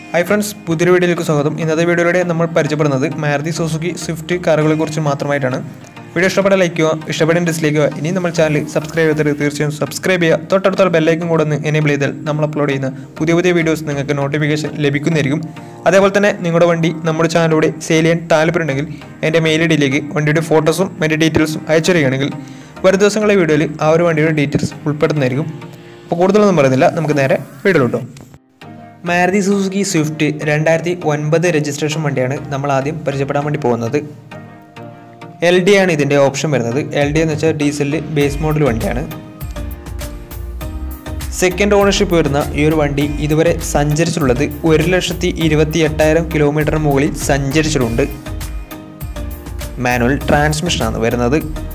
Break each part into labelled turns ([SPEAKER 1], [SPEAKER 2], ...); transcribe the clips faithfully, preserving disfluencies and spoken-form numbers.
[SPEAKER 1] Hi friends, പുതിയൊരു വീഡിയോയിലേക്ക് സ്വാഗതം. ഇന്നത്തെ വീഡിയോയിലൂടെ നമ്മൾ പരിചയപ്പെടുന്നത് മാരുതി സുസുക്കി സ്വിഫ്റ്റ് കാറുകളെക്കുറിച്ച് മാത്രമായിട്ടാണ്. വീഡിയോ ഇഷ്ടപ്പെട്ടാൽ ലൈക്ക് ചെയ്യുക, ഇഷ്ടപ്പെട്ടാൽ ഡിസ്ലൈക്ക് ചെയ്യുക. ഇനി നമ്മൾ ചാനൽ സബ്സ്ക്രൈബ് ചെയ്തിട്ട് തീർച്ചയായും സബ്സ്ക്രൈബ് ചെയ്യുക. തൊട്ടടുത്തുള്ള ബെല്ലൈക്കൺ കൂടെ ഒന്ന് എനേബിൾ ചെയ്താൽ നമ്മൾ അപ്ലോഡ് ചെയ്യുന്ന പുതിയ പുതിയ വീഡിയോസ് നിങ്ങൾക്ക് നോട്ടിഫിക്കേഷൻ ലഭിക്കുന്നതായിരിക്കും. അതേപോലെ തന്നെ നിങ്ങളുടെ വണ്ടി നമ്മുടെ ചാനലിലൂടെ സെയിൽ ചെയ്യാൻ താല്പര്യമുണ്ടെങ്കിൽ എൻ്റെ മെയിൽ ഐ ഡിയിലേക്ക് വണ്ടിയുടെ ഫോട്ടോസും മറ്റ് ഡീറ്റെയിൽസും അയച്ചു തരികയാണെങ്കിൽ വരും ദിവസങ്ങളിലെ വീഡിയോയിൽ ആ ഒരു വണ്ടിയുടെ ഡീറ്റെയിൽസ് ഉൾപ്പെടുന്നതായിരിക്കും. അപ്പോൾ കൂടുതലൊന്നും പറയുന്നില്ല, നമുക്ക് നേരെ വീഡിയോയിലോട്ടോ. മാരുതി സുസുക്കി സ്വിഫ്റ്റ് രണ്ടായിരത്തി ഒൻപത് രജിസ്ട്രേഷൻ വണ്ടിയാണ് നമ്മൾ ആദ്യം പരിചയപ്പെടാൻ വേണ്ടി പോകുന്നത്. എൽ ഡി ആണ് ഇതിൻ്റെ ഓപ്ഷൻ വരുന്നത്. എൽ ഡി എന്ന് വെച്ചാൽ ഡീസലിൽ ബേസ് മോഡൽ വണ്ടിയാണ്. സെക്കൻഡ് ഓണർഷിപ്പ് വരുന്ന ഈ ഒരു വണ്ടി ഇതുവരെ സഞ്ചരിച്ചിട്ടുള്ളത് ഒരു ലക്ഷത്തി ഇരുപത്തി എട്ടായിരം കിലോമീറ്ററിന് മുകളിൽ സഞ്ചരിച്ചിട്ടുണ്ട്. മാനുവൽ ട്രാൻസ്മിഷനാണ് വരുന്നത്.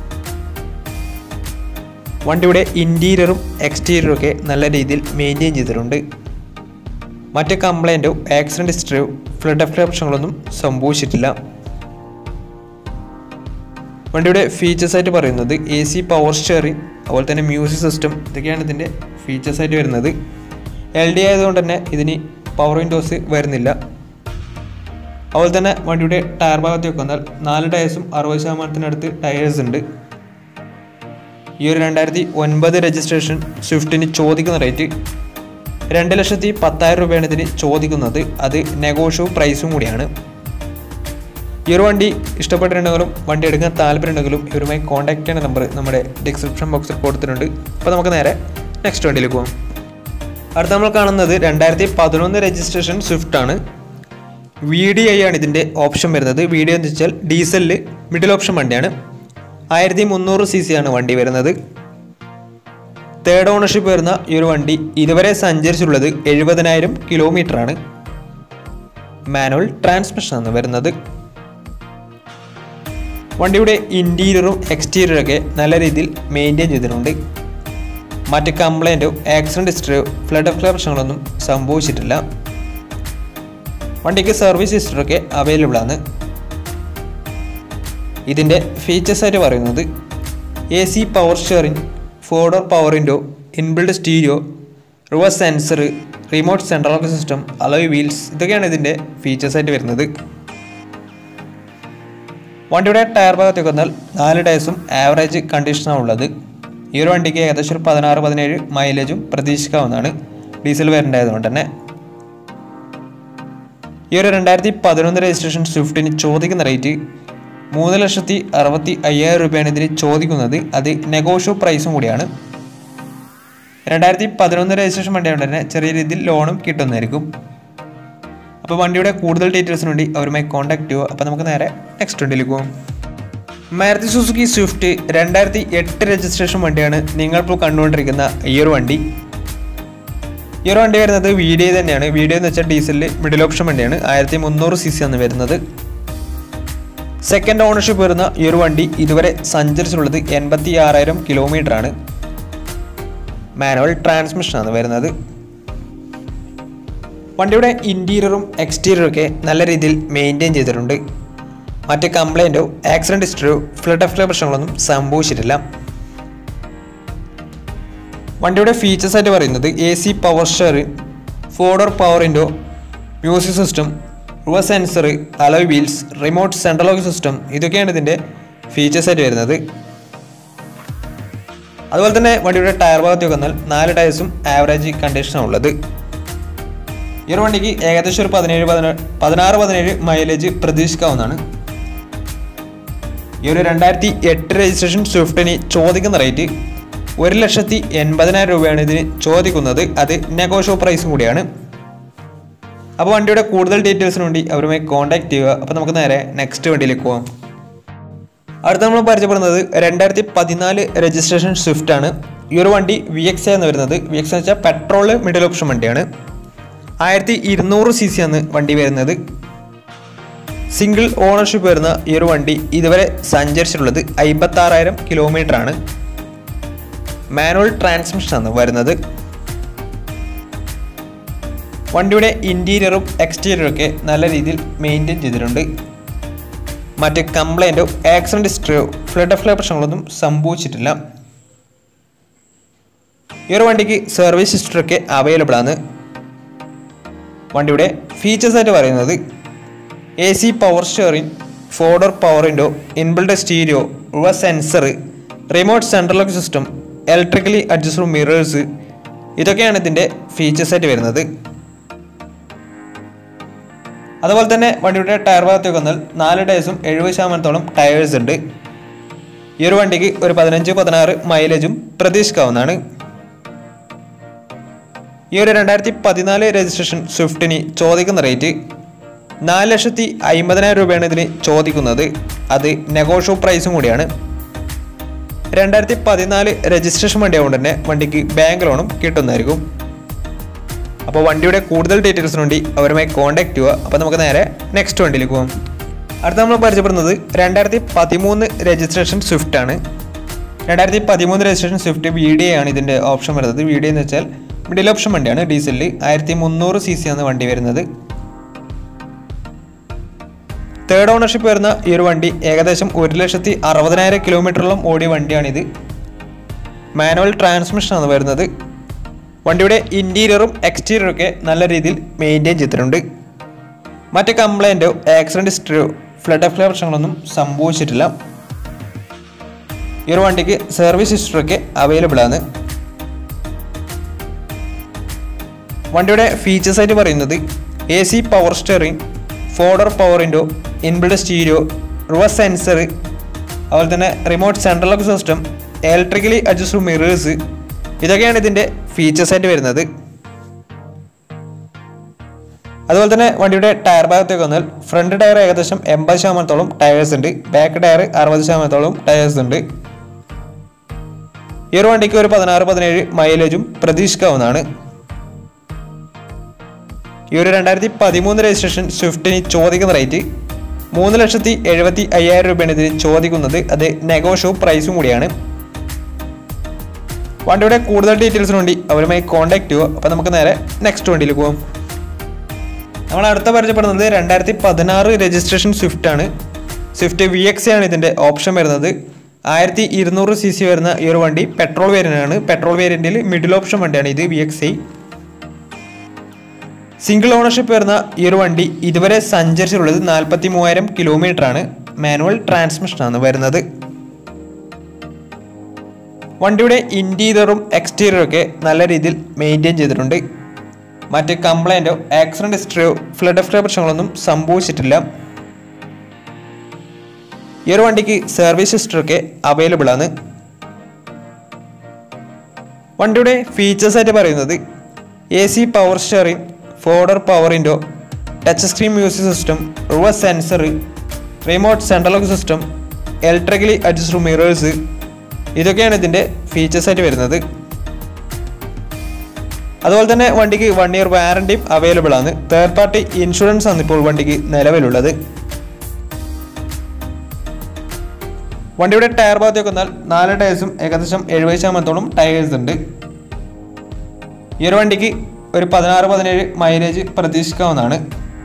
[SPEAKER 1] വണ്ടിയുടെ ഇൻറ്റീരിയറും എക്സ്റ്റീരിയറും ഒക്കെ നല്ല രീതിയിൽ മെയിൻറ്റെയിൻ ചെയ്തിട്ടുണ്ട്. മറ്റ് കംപ്ലൈൻറ്റോ ആക്സിഡൻറ്റ് ഹിസ്റ്ററിയോ ഫ്ലഡ് എഫക്റ്റ് പ്രശ്നങ്ങളൊന്നും സംഭവിച്ചിട്ടില്ല. വണ്ടിയുടെ ഫീച്ചേഴ്സായിട്ട് പറയുന്നത് എ സി പവർ സ്റ്റിയറിംഗ്, അതുപോലെ തന്നെ മ്യൂസിക് സിസ്റ്റം, ഇതൊക്കെയാണ് ഇതിൻ്റെ ഫീച്ചേഴ്സായിട്ട് വരുന്നത്. എൽ ഡി ആയതുകൊണ്ട് തന്നെ ഇതിന് പവർ വിൻഡോസ് വരുന്നില്ല. അതുപോലെ തന്നെ വണ്ടിയുടെ ടയർ ഭാഗത്തേക്ക് വന്നാൽ നാല് ടയേഴ്സും അറുപത് ശതമാനത്തിനടുത്ത് ടയേഴ്സ് ഉണ്ട്. ഈ ഒരു രണ്ടായിരത്തി ഒൻപത് രജിസ്ട്രേഷൻ സ്വിഫ്റ്റിന് ചോദിക്കുന്ന റേറ്റ് രണ്ട് ലക്ഷത്തി പത്തായിരം രൂപയാണ് ഇതിന് ചോദിക്കുന്നത്. അത് നെഗോഷ്യബിൾ പ്രൈസും കൂടിയാണ്. ഈ ഒരു വണ്ടി ഇഷ്ടപ്പെട്ടിട്ടുണ്ടെങ്കിലും വണ്ടി എടുക്കാൻ താല്പര്യമുണ്ടെങ്കിലും ഇവരുമായി കോൺടാക്ട് ചെയ്യുന്ന നമ്പർ നമ്മുടെ ഡിസ്ക്രിപ്ഷൻ ബോക്സിൽ കൊടുത്തിട്ടുണ്ട്. അപ്പോൾ നമുക്ക് നേരെ നെക്സ്റ്റ് വണ്ടിയിലേക്ക് പോകാം. അടുത്ത നമ്മൾ കാണുന്നത് രണ്ടായിരത്തി പതിനൊന്ന് രജിസ്ട്രേഷൻ സ്വിഫ്റ്റ് ആണ്. വി ഡി ഐ ആണ് ഇതിൻ്റെ ഓപ്ഷൻ വരുന്നത്. വി ഡി ഐ എന്ന് വെച്ചാൽ ഡീസലിൽ മിഡിൽ ഓപ്ഷൻ വണ്ടിയാണ്. ആയിരത്തി മുന്നൂറ് സി സി ആണ് വണ്ടി വരുന്നത്. തേർഡ് ഓണർഷിപ്പ് വരുന്ന ഈ ഒരു വണ്ടി ഇതുവരെ സഞ്ചരിച്ചിട്ടുള്ളത് എഴുപതിനായിരം കിലോമീറ്റർ ആണ്. മാനുവൽ ട്രാൻസ്മിഷനാണ് വരുന്നത്. വണ്ടിയുടെ ഇൻറ്റീരിയറും എക്സ്റ്റീരിയറും ഒക്കെ നല്ല രീതിയിൽ മെയിൻറ്റെയിൻ ചെയ്തിട്ടുണ്ട്. മറ്റ് കംപ്ലൈൻറ്റോ ആക്സിഡൻറ്റ് ഹിസ്റ്ററിയോ ഫ്ലഡ് എഫക്റ്റ് പ്രശ്നങ്ങളൊന്നും സംഭവിച്ചിട്ടില്ല. വണ്ടിക്ക് സർവീസ് ഹിസ്റ്ററൊക്കെ അവൈലബിൾ ആണ്. ഇതിൻ്റെ ഫീച്ചേഴ്സായിട്ട് പറയുന്നത് A C power steering, four door power window, inbuilt stereo, reverse sensor, remote central lock system, alloy wheels, ഇതൊക്കെയാണ് ഇതിൻ്റെ ഫീച്ചേഴ്സായിട്ട് വരുന്നത്. വണ്ടിയുടെ ടയർ ഭാഗത്തേക്ക് വന്നാൽ നാല് ടയേഴ്സും ആവറേജ് കണ്ടീഷനാണ് ഉള്ളത്. ഈ ഒരു വണ്ടിക്ക് ഏകദേശം ഒരു പതിനാറ് പതിനേഴ് മൈലേജും പ്രതീക്ഷിക്കാവുന്നതാണ് ഡീസൽ വേരിയൻ്റ് ആയതുകൊണ്ട് തന്നെ. ഈ ഒരു രണ്ടായിരത്തി പതിനൊന്ന് രജിസ്ട്രേഷൻ സ്വിഫ്റ്റിന് ചോദിക്കുന്ന റേറ്റ് മൂന്ന് ലക്ഷത്തി അറുപത്തി അയ്യായിരം രൂപയാണ് ഇതിന് ചോദിക്കുന്നത്. അത് നെഗോഷ്യബിൾ പ്രൈസും കൂടിയാണ്. രണ്ടായിരത്തി പതിനൊന്ന് രജിസ്ട്രേഷൻ വണ്ടിയായതുകൊണ്ട് തന്നെ ചെറിയ രീതിയിൽ ലോണും കിട്ടുന്നതായിരിക്കും. അപ്പോൾ വണ്ടിയുടെ കൂടുതൽ ഡീറ്റെയിൽസിന് വേണ്ടി അവരുമായി കോൺടാക്ട് ചെയ്യുക. അപ്പോൾ നമുക്ക് നേരെ നെക്സ്റ്റ് വണ്ടിയിലേക്ക് പോകും. മാരുതി സുസുക്കി സ്വിഫ്റ്റ് രണ്ടായിരത്തി എട്ട് രജിസ്ട്രേഷൻ വണ്ടിയാണ് നിങ്ങളിപ്പോൾ കണ്ടുകൊണ്ടിരിക്കുന്ന ഈ ഒരു വണ്ടി. ഈ ഒരു വണ്ടി വരുന്നത് വി ഡി ഐ തന്നെയാണ്. വി ഡി ഐ എന്ന് വെച്ചാൽ ഡീസലിൽ മിഡിൽ ഓപ്ഷൻ വണ്ടിയാണ്. ആയിരത്തി മുന്നൂറ് സി സി ആണ് വരുന്നത്. സെക്കൻഡ് ഓണർഷിപ്പ് വരുന്ന ഈ ഒരു വണ്ടി ഇതുവരെ സഞ്ചരിച്ചിട്ടുള്ളത് എൺപത്തി ആറായിരം കിലോമീറ്റർ ആണ്. മാനുവൽ ട്രാൻസ്മിഷനാണ് വരുന്നത്. വണ്ടിയുടെ ഇൻറ്റീരിയറും എക്സ്റ്റീരിയറും ഒക്കെ നല്ല രീതിയിൽ മെയിൻറ്റെയിൻ ചെയ്തിട്ടുണ്ട്. മറ്റ് കംപ്ലൈൻറ്റോ ആക്സിഡൻറ്റ് ഹിസ്റ്ററിയോ ഫ്ലഡ് എഫക്റ്റ് പ്രശ്നങ്ങളൊന്നും സംഭവിച്ചിട്ടില്ല. വണ്ടിയുടെ ഫീച്ചേഴ്സായിട്ട് പറയുന്നത് A C power steering, four door power window, music system, reverse sensor, alloy wheels, remote central lock system, ഇതൊക്കെയാണ് ഇതിൻ്റെ ഫീച്ചേഴ്സായിട്ട് വരുന്നത്. അതുപോലെ തന്നെ വണ്ടിയുടെ ടയർ ഭാഗത്തേക്ക് വന്നാൽ നാല് ടയേഴ്സും ആവറേജ് കണ്ടീഷനാണ് ഉള്ളത്. ഈ ഒരു വണ്ടിക്ക് ഏകദേശം ഒരു പതിനേഴ് പതിനാറ് പതിനാറ് പതിനേഴ് മൈലേജ് പ്രതീക്ഷിക്കാവുന്നതാണ്. ഈ ഒരു രണ്ടായിരത്തി എട്ട് രജിസ്ട്രേഷൻ സ്വിഫ്റ്റിന് ചോദിക്കുന്ന റേറ്റ് ഒരു ലക്ഷത്തി എൺപതിനായിരം രൂപയാണ് ഇതിന് ചോദിക്കുന്നത്. അത് നെഗോഷ്യബിൾ പ്രൈസും കൂടിയാണ്. അപ്പോൾ വണ്ടിയുടെ കൂടുതൽ ഡീറ്റെയിൽസിന് വേണ്ടി അവരുമായി കോൺടാക്ട് ചെയ്യുക. അപ്പോൾ നമുക്ക് നേരെ നെക്സ്റ്റ് വണ്ടിയിലേക്ക് പോകാം. അടുത്ത നമ്മൾ പരിചയപ്പെടുന്നത് രണ്ടായിരത്തി പതിനാല് രജിസ്ട്രേഷൻ സ്വിഫ്റ്റ് ആണ്. ഈ ഒരു വണ്ടി വി എക്സ് എന്ന് വരുന്നത്. വി എക്സ് എന്ന് വെച്ചാൽ പെട്രോൾ മിഡിൽ ഓപ്ഷൻ വണ്ടിയാണ്. ആയിരത്തി ഇരുന്നൂറ് സി സി ആണ് വണ്ടി വരുന്നത്. സിംഗിൾ ഓണർഷിപ്പ് വരുന്ന ഈ ഒരു വണ്ടി ഇതുവരെ സഞ്ചരിച്ചിട്ടുള്ളത് അമ്പത്തി ആറായിരം കിലോമീറ്റർ ആണ്. മാനുവൽ ട്രാൻസ്മിഷനാണ് വരുന്നത്. വണ്ടിയുടെ ഇൻറ്റീരിയറും എക്സ്റ്റീരിയറും ഒക്കെ നല്ല രീതിയിൽ മെയിൻറ്റെയിൻ ചെയ്തിട്ടുണ്ട്. മറ്റ് കംപ്ലൈൻറ്റോ ആക്സിഡൻറ്റ് ഹിസ്റ്ററിയോ ഫ്ലഡ് എഫക്റ്റ് പ്രശ്നങ്ങളൊന്നും സംഭവിച്ചിട്ടില്ല. ഈ ഒരു വണ്ടിക്ക് സർവീസ് ഹിസ്റ്ററി ഒക്കെ അവൈലബിൾ ആണ്. വണ്ടിയുടെ ഫീച്ചേഴ്സ് ആയിട്ട് പറയുന്നത് A C power steering, four door power window, inbuilt stereo, reverse sensor, remote central lock system, electrically adjustable mirrors, ഇതൊക്കെയാണ് ഇതിൻ്റെ ഫീച്ചേഴ്സ് ആയിട്ട് വരുന്നത്. അതുപോലെ തന്നെ വണ്ടിയുടെ ടയർ ഭാഗത്തേക്ക് വന്നാൽ നാല് ടയേഴ്സും എഴുപത് ശതമാനത്തോളം ടയേഴ്സ് ഉണ്ട്. ഈ ഒരു വണ്ടിക്ക് ഒരു പതിനഞ്ച് പതിനാറ് മൈലേജും പ്രതീക്ഷിക്കാവുന്നതാണ്. ഈ ഒരു രണ്ടായിരത്തി പതിനാല് രജിസ്ട്രേഷൻ സ്വിഫ്റ്റിന് ചോദിക്കുന്ന റേറ്റ് നാല് ലക്ഷത്തി അമ്പതിനായിരം രൂപയാണ് ഇതിന് ചോദിക്കുന്നത്. അത് നെഗോഷ്യബിൾ പ്രൈസും കൂടിയാണ്. രണ്ടായിരത്തി പതിനാല് രജിസ്ട്രേഷൻ വണ്ടിയായതുകൊണ്ട് തന്നെ വണ്ടിക്ക് ബാങ്ക് ലോണും കിട്ടുന്നതായിരിക്കും. അപ്പോൾ വണ്ടിയുടെ കൂടുതൽ ഡീറ്റെയിൽസിന് വേണ്ടി അവരുമായി കോൺടാക്ട് ചെയ്യുക. അപ്പോൾ നമുക്ക് നേരെ നെക്സ്റ്റ് വണ്ടിയിലേക്ക് പോകാം. അടുത്ത നമ്മൾ പരിചയപ്പെടുന്നത് രണ്ടായിരത്തി പതിമൂന്ന് രജിസ്ട്രേഷൻ സ്വിഫ്റ്റ് ആണ്. രണ്ടായിരത്തി പതിമൂന്ന് രജിസ്ട്രേഷൻ സ്വിഫ്റ്റ് വി ഡി ആണ് ഇതിൻ്റെ ഓപ്ഷൻ വരുന്നത്. വി ഡി എന്ന് വെച്ചാൽ മിഡിൽ ഓപ്ഷൻ വണ്ടിയാണ്. ഡീസലിൽ ആയിരത്തി മുന്നൂറ് സി സി ആണ് വണ്ടി വരുന്നത്. തേർഡ് ഓണർഷിപ്പ് വരുന്ന ഈ ഒരു വണ്ടി ഏകദേശം ഒരു ലക്ഷത്തി അറുപതിനായിരം കിലോമീറ്ററോളം ഓടിയ വണ്ടിയാണിത്. മാനുവൽ ട്രാൻസ്മിഷനാണ് വരുന്നത്. വണ്ടിയുടെ ഇൻറ്റീരിയറും എക്സ്റ്റീരിയറും ഒക്കെ നല്ല രീതിയിൽ മെയിൻറ്റെയിൻ ചെയ്തിട്ടുണ്ട്. മറ്റ് കംപ്ലൈൻറ്റോ ആക്സിഡൻറ്റ് ഹിസ്റ്ററിയോ ഫ്ലഡ് ഓഫ് പ്രശ്നങ്ങളൊന്നും സംഭവിച്ചിട്ടില്ല. ഈ ഒരു വണ്ടിക്ക് സർവീസ് ഹിസ്റ്ററി ഒക്കെ അവൈലബിൾ ആണ്. വണ്ടിയുടെ ഫീച്ചേഴ്സ് ആയിട്ട് പറയുന്നത് A C power steering, four door power window, inbuilt stereo, reverse sensor, അതുപോലെ തന്നെ remote central lock system, electrically adjustable mirrors, ഇതൊക്കെയാണ് ഇതിൻ്റെ ഫീച്ചേഴ്സ് ആയിട്ട് വരുന്നത്. അതുപോലെ തന്നെ വണ്ടിയുടെ ടയർ ഭാഗത്തേക്ക് വന്നാൽ ഫ്രണ്ട് ടയർ ഏകദേശം എൺപത് ശതമാനത്തോളം ടയേഴ്സ് ഉണ്ട്. ബാക്ക് ടയർ അറുപത് ശതമാനത്തോളം ടയേഴ്സ് ഉണ്ട്. ഈ ഒരു വണ്ടിക്ക് ഒരു പതിനാറ് പതിനേഴ് മൈലേജും പ്രതീക്ഷിക്കാവുന്നതാണ്. ഈ ഒരു രണ്ടായിരത്തി പതിമൂന്ന് രജിസ്ട്രേഷൻ സ്വിഫ്റ്റിന് ചോദിക്കുന്ന റേറ്റ് മൂന്ന് ലക്ഷത്തി എഴുപത്തി അയ്യായിരം രൂപയാണ് ഇതിന് ചോദിക്കുന്നത്. അത് നെഗോഷ്യബിൾ പ്രൈസും കൂടിയാണ്. വണ്ടിയുടെ കൂടുതൽ ഡീറ്റെയിൽസിന് വേണ്ടി അവരുമായി കോൺടാക്ട് ചെയ്യുക. അപ്പോൾ നമുക്ക് നേരെ നെക്സ്റ്റ് വണ്ടിയിൽ പോകാം. നമ്മൾ അടുത്ത പരിചയപ്പെടുന്നത് രണ്ടായിരത്തി പതിനാറ് രജിസ്ട്രേഷൻ സ്വിഫ്റ്റ് ആണ്. സ്വിഫ്റ്റ് വി എക്സ് ആണ് ഇതിൻ്റെ ഓപ്ഷൻ വരുന്നത്. ആയിരത്തി ഇരുന്നൂറ് സി സി വരുന്ന ഈ ഒരു വണ്ടി പെട്രോൾ വേരിയൻ്റ് ആണ്. പെട്രോൾ വേരിയൻറ്റിൽ മിഡിൽ ഓപ്ഷൻ വണ്ടിയാണ് ഇത് V X I. Single ownership വരുന്ന ഈ ഒരു വണ്ടി ഇതുവരെ സഞ്ചരിച്ചിട്ടുള്ളത് നാൽപ്പത്തി മൂവായിരം കിലോമീറ്റർ ആണ്. മാനുവൽ ട്രാൻസ്മിഷനാണ് വരുന്നത്. വണ്ടിയുടെ ഇൻറ്റീരിയറും എക്സ്റ്റീരിയറും ഒക്കെ നല്ല രീതിയിൽ മെയിൻറ്റെയിൻ ചെയ്തിട്ടുണ്ട്. മറ്റ് കംപ്ലൈൻറ്റോ ആക്സിഡൻറ്റ് ഹിസ്റ്ററിയോ ഫ്ലഡ് ഓഫ് പ്രശ്നങ്ങളൊന്നും സംഭവിച്ചിട്ടില്ല. ഈ ഒരു വണ്ടിക്ക് സർവീസ് ഹിസ്റ്ററി ഒക്കെ അവൈലബിൾ ആണ്. വണ്ടിയുടെ ഫീച്ചേഴ്സ് ആയിട്ട് പറയുന്നത് A C power steering, four door power window, touch screen music system, reverse sensor, remote central lock system, electrically adjustable mirrors, ഇതൊക്കെയാണ് ഇതിൻ്റെ ഫീച്ചേഴ്സ് ആയിട്ട് വരുന്നത്. അതുപോലെ തന്നെ വണ്ടിക്ക് വൺ ഇയർ വാറണ്ടിയും അവൈലബിൾ ആണ്. തേർഡ് പാർട്ടി ഇൻഷുറൻസ് ആണ് ഇപ്പോൾ വണ്ടിക്ക് നിലവിലുള്ളത്. വണ്ടിയുടെ ടയർ ഭാഗത്തേക്ക് വന്നാൽ നാല് ടയേഴ്സും ഏകദേശം എഴുപത് ശതമാനത്തോളം ടയേഴ്സ് ഉണ്ട്. ഈ ഒരു വണ്ടിക്ക് ഒരു പതിനാറ് പതിനേഴ് മൈലേജ് പ്രതീക്ഷിക്കാവുന്നതാണ്.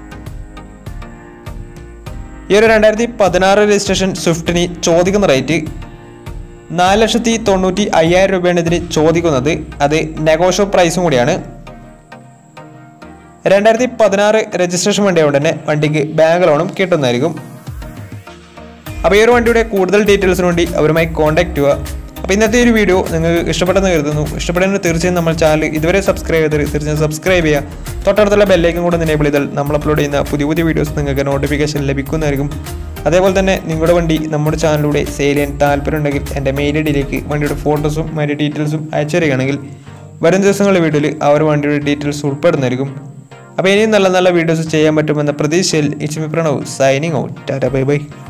[SPEAKER 1] ഈ ഒരു രണ്ടായിരത്തി പതിനാറ് രജിസ്ട്രേഷൻ സ്വിഫ്റ്റിന് ചോദിക്കുന്ന റേറ്റ് നാല് ലക്ഷത്തി തൊണ്ണൂറ്റി അയ്യായിരം രൂപയാണ് ഇതിന് ചോദിക്കുന്നത്. അത് നെഗോഷ്യബിൾ പ്രൈസും കൂടിയാണ്. രണ്ടായിരത്തി പതിനാറ് രജിസ്ട്രേഷൻ വണ്ടിയായതുകൊണ്ട് തന്നെ വണ്ടിക്ക് ബാങ്ക് ലോണും കിട്ടുന്നതായിരിക്കും. അപ്പോൾ ഈ ഒരു വണ്ടിയുടെ കൂടുതൽ ഡീറ്റെയിൽസിന് വേണ്ടി അവരുമായി കോൺടാക്ട് ചെയ്യുക. അപ്പോൾ ഇന്നത്തെ ഒരു വീഡിയോ നിങ്ങൾക്ക് ഇഷ്ടപ്പെട്ടെന്ന് കരുതുന്നു. ഇഷ്ടപ്പെടുന്നത് തീർച്ചയായും നമ്മൾ ചാനൽ ഇതുവരെ സബ്സ്ക്രൈബ് ചെയ്ത് തീർച്ചയായും സബ്സ്ക്രൈബ് ചെയ്യുക. തൊട്ടടുത്തുള്ള ബെല്ലൈക്കൻ കൂടെ എനേബിൾ ചെയ്താൽ നമ്മൾ അപ്ലോഡ് ചെയ്യുന്ന പുതിയ പുതിയ വീഡിയോസ് നിങ്ങൾക്ക് നോട്ടിഫിക്കേഷൻ ലഭിക്കുന്നതായിരിക്കും. അതേപോലെ തന്നെ നിങ്ങളുടെ വണ്ടി നമ്മുടെ ചാനലിലൂടെ സെയിൽ ചെയ്യാൻ താല്പര്യമുണ്ടെങ്കിൽ എൻ്റെ മെയിൽ ഐ ഡിയിലേക്ക് വണ്ടിയുടെ ഫോട്ടോസും മറ്റു ഡീറ്റെയിൽസും അയച്ചു തരികയാണെങ്കിൽ വരും ദിവസങ്ങളിലെ വീഡിയോയിൽ ആ ഒരു വണ്ടിയുടെ ഡീറ്റെയിൽസ് ഉൾപ്പെടുന്നതായിരിക്കും. അപ്പോൾ ഇനിയും നല്ല നല്ല വീഡിയോസ് ചെയ്യാൻ പറ്റുമെന്ന പ്രതീക്ഷയിൽ it's me Pranav signing out. Tata bye by.